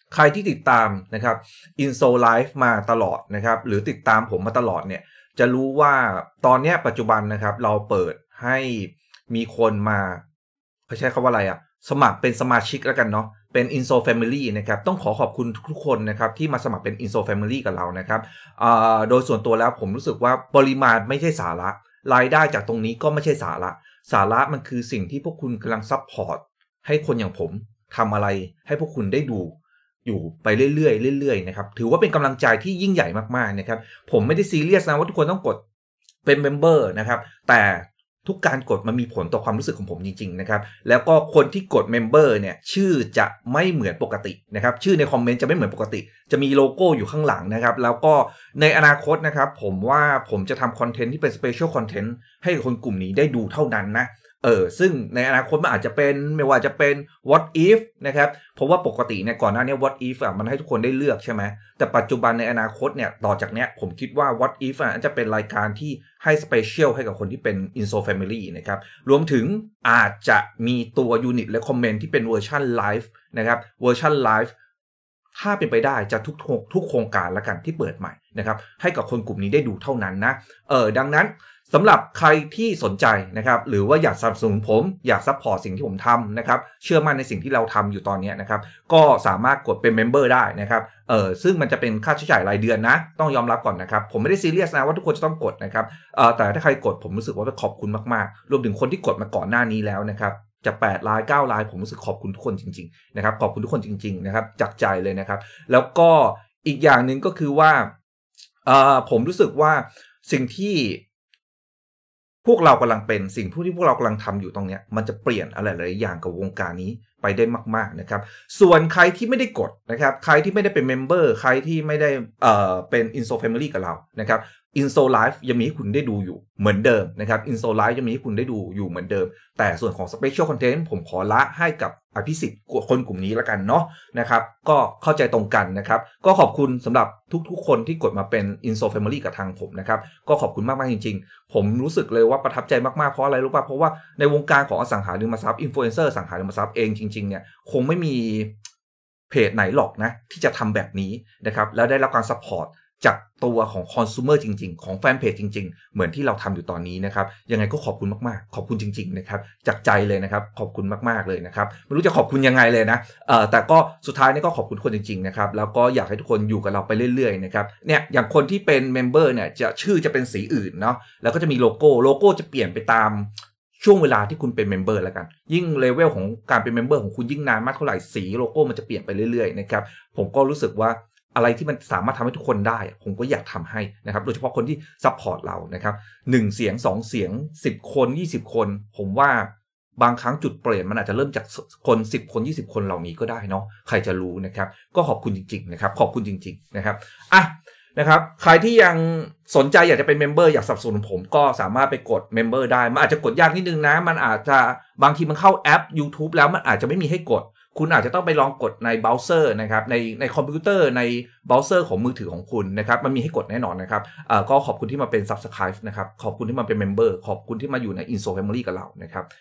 ใครที่ติดตามนะครับ Inso Live มาตลอดนะครับหรือติดตามผมมาตลอดเนี่ยจะรู้ว่าตอนนี้ปัจจุบันนะครับเราเปิดให้มีคนมาเขาใช้คำว่าอะไรสมัครเป็นสมาชิกแล้วกันเนาะเป็น Inso Family นะครับต้องขอบคุณทุกคนนะครับที่มาสมัครเป็น Inso Family กับเรานะครับโดยส่วนตัวแล้วผมรู้สึกว่าปริมาณไม่ใช่สาระรายได้จากตรงนี้ก็ไม่ใช่สาระมันคือสิ่งที่พวกคุณกำลังซัพพอร์ตให้คนอย่างผมทำอะไรให้พวกคุณได้ดูอยู่ไปเรื่อยๆนะครับถือว่าเป็นกำลังใจที่ยิ่งใหญ่มากๆนะครับผมไม่ได้ซีเรียสนะว่าทุกคนต้องกดเป็นเมมเบอร์นะครับแต่ทุกการกดมันมีผลต่อความรู้สึกของผมจริงๆนะครับแล้วก็คนที่กดเมมเบอร์เนี่ยชื่อจะไม่เหมือนปกตินะครับชื่อในคอมเมนต์จะไม่เหมือนปกติจะมีโลโก้อยู่ข้างหลังนะครับแล้วก็ในอนาคตนะครับผมว่าผมจะทำคอนเทนต์ที่เป็นสเปเชียลคอนเทนต์ให้คนกลุ่มนี้ได้ดูเท่านั้นนะซึ่งในอนาคตมันอาจจะเป็นไม่ว่าจะเป็น what if นะครับเพราะว่าปกติเนี่ยก่อนหน้านี้ what if มันให้ทุกคนได้เลือกใช่ไหมแต่ปัจจุบันในอนาคตเนี่ยต่อจากเนี้ยผมคิดว่า what if จะเป็นรายการที่ให้ special ให้กับคนที่เป็น Inso Family นะครับรวมถึงอาจจะมีตัว unit และ comment ที่เป็นเวอร์ชัน live นะครับเวอร์ชัน live ถ้าเป็นไปได้จะทุกโครงการละกันที่เปิดใหม่นะครับให้กับคนกลุ่มนี้ได้ดูเท่านั้นนะดังนั้นสำหรับใครที่สนใจนะครับหรือว่าอยากสนับสนุนผมอยากซัพพอร์ตสิ่งที่ผมทำนะครับเชื่อมั่นในสิ่งที่เราทำอยู่ตอนนี้นะครับก็สามารถกดเป็นเมมเบอร์ได้นะครับซึ่งมันจะเป็นค่าใช้จ่ายรายเดือนนะต้องยอมรับก่อนนะครับผมไม่ได้ซีเรียสนะว่าทุกคนจะต้องกดนะครับแต่ถ้าใครกดผมรู้สึกว่าขอบคุณมากๆรวมถึงคนที่กดมาก่อนหน้านี้แล้วนะครับจะ8ลาย9ลายผมรู้สึกขอบคุณทุกคนจริงๆนะครับขอบคุณทุกคนจริงๆนะครับจากใจเลยนะครับแล้วก็อีกอย่างหนึ่งก็คือว่าผมรู้สึกว่าสิ่งที่พวกเรากำลังเป็นสิ่งที่พวกเรากำลังทำอยู่ตรงนี้มันจะเปลี่ยนอะไรหลายอย่างกับวงการนี้ไปได้มากๆนะครับส่วนใครที่ไม่ได้กดนะครับใครที่ไม่ได้เป็นเมมเบอร์ใครที่ไม่ได้เป็น Inso Family กับเรานะครับ Inso Live ยังมีให้คุณได้ดูอยู่เหมือนเดิมนะครับ Inso Live ยังมีให้คุณได้ดูอยู่เหมือนเดิมแต่ส่วนของ Special Content ผมขอละให้กับอภิสิทธิ์คนกลุ่มนี้ละกันเนาะนะครับก็เข้าใจตรงกันนะครับก็ขอบคุณสำหรับทุกๆคนที่กดมาเป็น Inso Family กับทางผมนะครับก็ขอบคุณมากๆจริงๆผมรู้สึกเลยว่าประทับใจมากๆเพราะอะไรรู้ป่ะเพราะว่าในวงการของอสังหาริมทรัพย์อินฟลูเอนเซอร์อสังหาริมทรัพย์เองจริงๆเนี่ยคงไม่มีเพจไหนหรอกนะที่จะทำแบบนี้นะครับแล้วได้รับการซัพพอร์ตจากตัวของคอน sumer จริงๆของแฟนเพจจริงๆเหมือนที่เราทำอยู่ตอนนี้นะครับยังไงก็ขอบคุณมากๆขอบคุณจริงๆนะครับจากใจเลยนะครับขอบคุณมากๆเลยนะครับไม่รู้จะขอบคุณยังไงเลยนะแต่ก็สุดท้ายนี่ก็ขอบคุณทุกคนจริงๆนะครับแล้วก็อยากให้ทุกคนอยู่กับเราไปเรื่อยๆนะครับเนี่ยอย่างคนที่เป็นเมมเบอร์เนี่ยจะชื่อจะเป็นสีอื่นเนาะแล้วก็จะมีโลโก้จะเปลี่ยนไปตามช่วงเวลาที่คุณเป็นเมมเบอร์แล้วกันยิ่งเลเวลของการเป็นเมมเบอร์ของคุณยิ่งนานมากเท่าไหร่สีโลโก้มันจะเปลี่ยนไปเรื่อยๆนะครับผมก็รู้สึกว่าอะไรที่มันสามารถทำให้ทุกคนได้ผมก็อยากทำให้นะครับโดยเฉพาะคนที่ซัพพอร์ตเรานะครับ1เสียง2เสียง10คน20คนผมว่าบางครั้งจุดเปลี่ยนมันอาจจะเริ่มจากคน10คน20คนเหล่านี้ก็ได้เนาะใครจะรู้นะครับก็ขอบคุณจริงๆนะครับขอบคุณจริงๆนะครับนะครับใครที่ยังสนใจอยากจะเป็นเมมเบอร์อยากสนับสนุนผมก็สามารถไปกดเมมเบอร์ได้มันอาจจะกดยากนิดนึงนะมันอาจจะบางทีมันเข้าแอป YouTube แล้วมันอาจจะไม่มีให้กดคุณอาจจะต้องไปลองกดในเบราว์เซอร์นะครับในคอมพิวเตอร์ในเบราว์เซอร์ของมือถือของคุณนะครับมันมีให้กดแน่นอนนะครับก็ขอบคุณที่มาเป็น Subscribe นะครับขอบคุณที่มาเป็นเมมเบอร์ขอบคุณที่มาอยู่ใน Inso Family กับเรานะครับ